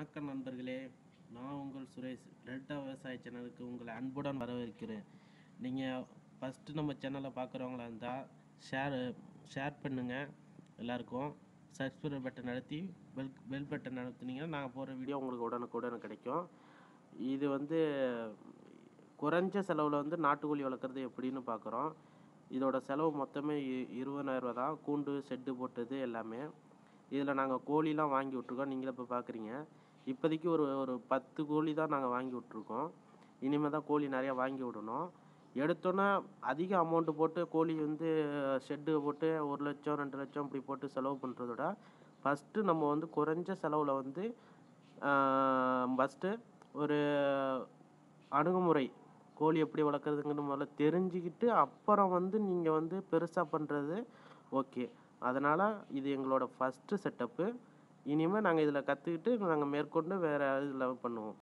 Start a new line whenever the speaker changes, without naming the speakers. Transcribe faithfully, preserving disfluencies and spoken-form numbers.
வணக்கம் நண்பர்களே, நான் உங்கள் சுரேஷ். டெல்டா விவசாய சேனலுக்கு உங்களை அன்புடன் வரவேற்கிறேன். நீங்கள் ஃபஸ்ட்டு நம்ம சேனலை பார்க்குறவங்களா இருந்தால் ஷேர் ஷேர் பண்ணுங்கள் எல்லாருக்கும். சப்ஸ்கிரைப் பட்டன் அழுத்தி பெல் பெல் பட்டன் அழுத்தினீங்கன்னா நாங்கள் போகிற வீடியோ உங்களுக்கு உடனுக்குடன் கிடைக்கும். இது வந்து குறைஞ்ச செலவில் வந்து நாட்டுக்கோழி வளர்க்குறது எப்படின்னு பார்க்குறோம். இதோட செலவு மொத்தமே இ இருபதாயிரம் ரூபா தான். கூண்டு செட்டு போட்டது எல்லாமே. இதில் நாங்கள் கோழிலாம் வாங்கி விட்ருக்கோம். நீங்களே இப்போ பார்க்குறீங்க. இப்போதைக்கு ஒரு ஒரு பத்து கோழி தான் நாங்கள் வாங்கி விட்ருக்கோம். இனிமேல் தான் கோழி நிறையா வாங்கி விடணும். எடுத்தோன்னே அதிக அமௌண்ட்டு போட்டு கோழி வந்து ஷெட்டு போட்டு ஒரு லட்சம் ரெண்டு லட்சம் இப்படி போட்டு செலவு பண்ணுறத விட ஃபஸ்ட்டு நம்ம வந்து குறைஞ்ச செலவில் வந்து ஃபஸ்ட்டு ஒரு அணுகுமுறை கோழி எப்படி வளர்க்குறதுங்கன்னு முதல்ல தெரிஞ்சுக்கிட்டு அப்புறம் வந்து நீங்கள் வந்து பெருசாக பண்ணுறது ஓகே. அதனால் இது எங்களோட ஃபஸ்ட்டு செட்டப்பு. இனிமேல் நாங்கள் இதில் கற்றுக்கிட்டு நாங்கள் மேற்கொண்டு வேறு இதில் பண்ணுவோம்.